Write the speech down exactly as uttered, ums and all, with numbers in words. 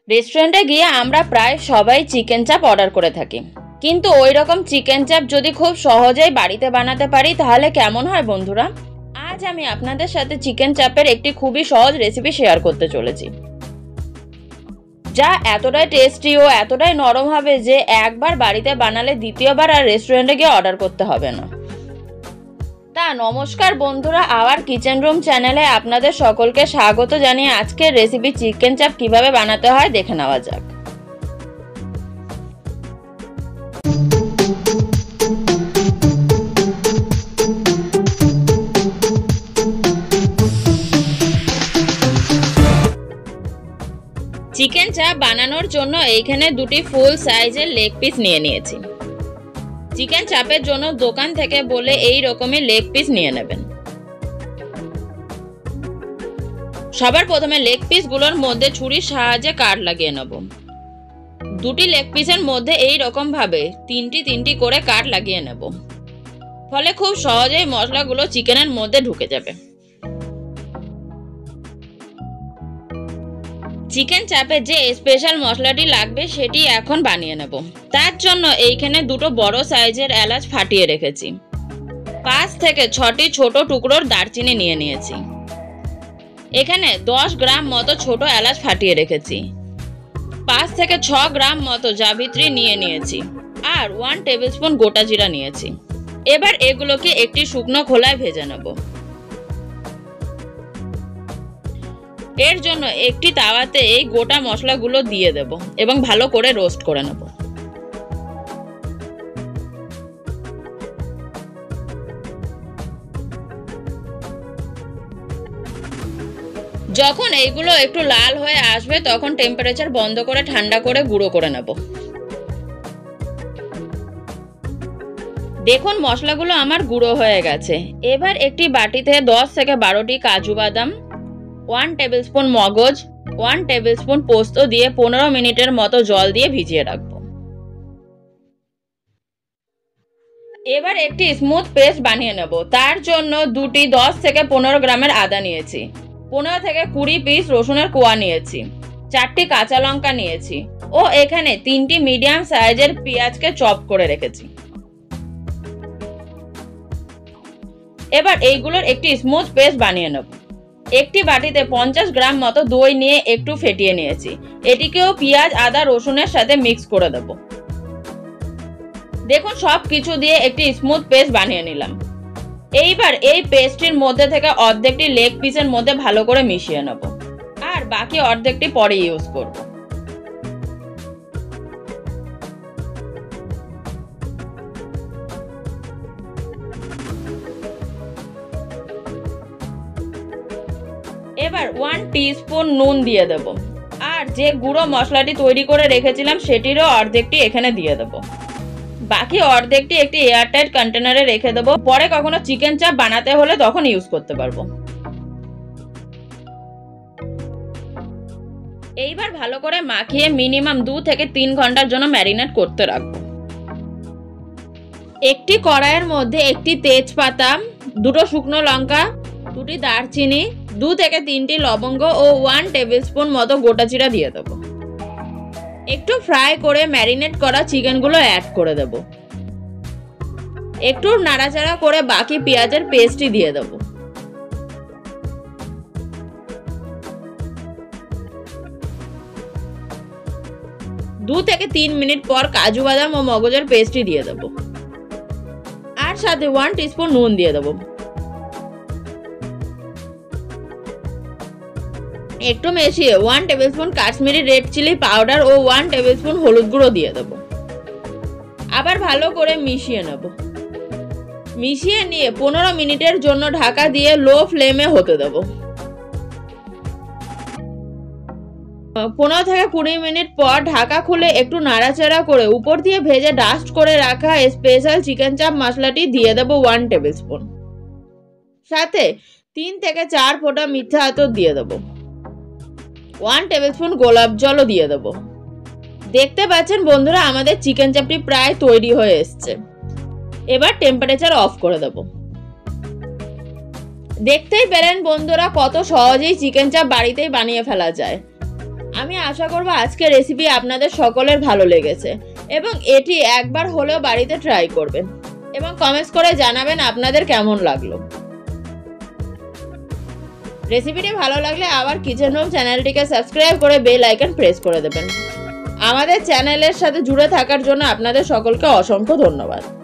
রেস্টুরেন্টে গিয়ে আমরা প্রায় সবাই চিকেন চাপ অর্ডার করে থাকি, কিন্তু ওই রকম চিকেন চাপ যদি খুব সহজেই বাড়িতে বানাতে পারি তাহলে কেমন হয় বন্ধুরা? আজ আমি আপনাদের সাথে চিকেন চাপের একটি খুবই সহজ রেসিপি শেয়ার করতে চলেছি, যা এতটাই টেস্টি ও এতটাই নরম হবে যে একবার বাড়িতে বানালে দ্বিতীয়বার আর রেস্টুরেন্টে গিয়ে অর্ডার করতে হবে না। তা নমস্কার বন্ধুরা, আওয়ার কিচেন রুম চ্যানেলে আপনাদের সকলকে স্বাগত জানিয়ে আজকের রেসিপি চিকেন চাপ কিভাবে বানাতে হয় দেখে নেওয়া যাক। চিকেন চাপ বানানোর জন্য এইখানে দুটি ফুল সাইজের লেগ পিস নিয়ে নিয়েছি। চিকেন চাপের জন্য দোকান থেকে বলে এই রকমের লেগ পিস নিয়ে নেবেন। সবার প্রথমে লেগ পিসগুলোর মধ্যে ছুরির সাহায্যে কাট লাগিয়ে নেব। দুটি লেগ পিসের মধ্যে এই রকম ভাবে তিনটি তিনটি করে কাট লাগিয়ে নেব, ফলে খুব সহজেই মশলাগুলো চিকেনের মধ্যে ঢুকে যাবে। চিকেন চাপে যে স্পেশাল মশলাটি লাগবে সেটি এখন বানিয়ে নেব। তার জন্য এইখানে দুটো বড় সাইজের এলাচ ফাটিয়ে রেখেছি। পাঁচ থেকে ছটি ছোট টুকরোর দারচিনি নিয়ে নিয়েছি। এখানে দশ গ্রাম মতো ছোট এলাচ ফাটিয়ে রেখেছি। পাঁচ থেকে ছ গ্রাম মতো জাবিত্রি নিয়ে নিয়েছি আর ওয়ান টেবিল স্পুন গোটা জিরা নিয়েছি। এবার এগুলোকে একটি শুকনো খোলায় ভেজে নেব। এর জন্য একটি তাওয়াতে এই গোটা মশলাগুলো দিয়ে দেব এবং ভালো করে রোস্ট করে নেব। যখন এইগুলো একটু লাল হয়ে আসবে তখন টেম্পারেচার বন্ধ করে ঠান্ডা করে গুঁড়ো করে নেব। দেখুন মশলাগুলো আমার গুঁড়ো হয়ে গেছে। এবার একটি বাটিতে দশ থেকে বারোটি কাজু বাদাম, ওয়ান টেবিল স্পুন মগজ, ওয়ান টেবিল স্পুন পোস্ত দিয়ে পনেরো মিনিটের মতো জল দিয়ে ভিজিয়ে রাখবো। এবার একটি স্মুথ পেস্ট বানিয়ে নেব। তার জন্য দুটি দশ থেকে পনেরো গ্রামের আদা নিয়েছি, পনেরো থেকে কুড়ি পিস রসুনের কোয়া নিয়েছি, চারটি কাঁচা লঙ্কা নিয়েছি ও এখানে তিনটি মিডিয়াম সাইজের পেঁয়াজকে চপ করে রেখেছি। এবার এইগুলোর একটি স্মুথ পেস্ট বানিয়ে নেব। একটি বাটিতে পঞ্চাশ গ্রাম মতো দই নিয়ে একটু ফেটিয়ে নিয়েছি। এটিকেও পেঁয়াজ আদা রসুনের সাথে মিক্স করে দেব। দেখুন সব কিছু দিয়ে একটি স্মুথ পেস্ট বানিয়ে নিলাম। এইবার এই পেস্টটির মধ্যে থেকে অর্ধেকটি লেগ পিসের মধ্যে ভালো করে মিশিয়ে নেব আর বাকি অর্ধেকটি পরে ইউজ করব। এবার ওয়ান টিস্পুন নুন দিয়ে দেব আর যে গুঁড়ো মশলাটি তৈরি করে রেখেছিলাম সেটিরও অর্ধেকটি এখানে দিয়ে দেব। বাকি অর্ধেকটি একটি এয়ারটাইট কন্টেনারে রেখে দেব, পরে কখনো চিকেন চাপ বানাতে হলে তখন ইউজ করতে পারবো। এইবার ভালো করে মাখিয়ে মিনিমাম দু থেকে তিন ঘন্টার জন্য ম্যারিনেট করতে রাখবো। একটি কড়াইয়ের মধ্যে একটি তেজপাতা, দুটো শুকনো লঙ্কা, দুটি দারচিনি, দু থেকে তিনটি লবঙ্গ ও ওয়ান টেবিল স্পুন মতো গোটা জিরা দিয়ে দেবো। একটু ফ্রাই করে ম্যারিনেট করা চিকেনগুলো অ্যাড করে দেব। একটু নাড়াচাড়া করে বাকি পেঁয়াজের পেস্টটি দিয়ে দেব। দু থেকে তিন মিনিট পর কাজু বাদাম ও মগজের পেস্টটি দিয়ে দেব আর সাথে ওয়ান টিস্পুন নুন দিয়ে দেব। একটু মিশিয়ে one tablespoon Kashmiri red chilli powder ও ওয়ান টেবিল স্পুন হলুদ গুঁড়ো দিয়ে দেব। আবার ভালো করে মিশিয়ে নেব। মিশিয়ে নিয়ে পনেরো মিনিটের জন্য ঢাকা দিয়ে লো ফ্লেমে হতে দেব। পনেরো থেকে কুড়ি মিনিট পর ঢাকা খুলে একটু নাড়াচাড়া করে উপর দিয়ে ভেজে ডাস্ট করে রাখা স্পেশাল চিকেন চাপ মশলাটি দিয়ে দেব ওয়ান টেবিল স্পুন। সাথে তিন থেকে চার ফোঁটা মিঠা আতর দিয়ে দেব। ওয়ান টেবিল স্পুন গোলাপ জলও দিয়ে দেব। দেখতে পাচ্ছেন বন্ধুরা আমাদের চিকেন চাপটি প্রায় তৈরি হয়ে এসছে। এবার টেম্পারেচার অফ করে দেব। দেখতেই পেলেন বন্ধুরা কত সহজেই চিকেন চাপ বাড়িতেই বানিয়ে ফেলা যায়। আমি আশা করব আজকের রেসিপি আপনাদের সকলের ভালো লেগেছে এবং এটি একবার হলেও বাড়িতে ট্রাই করবেন এবং কমেন্টস করে জানাবেন আপনাদের কেমন লাগলো। রেসিপিটি ভালো লাগলে আবার কিচেন হোম চ্যানেলটিকে সাবস্ক্রাইব করে বেল আইকন প্রেস করে দেবেন। আমাদের চ্যানেলের সাথে জুড়ে থাকার জন্য আপনাদের সকলকে অসংখ্য ধন্যবাদ।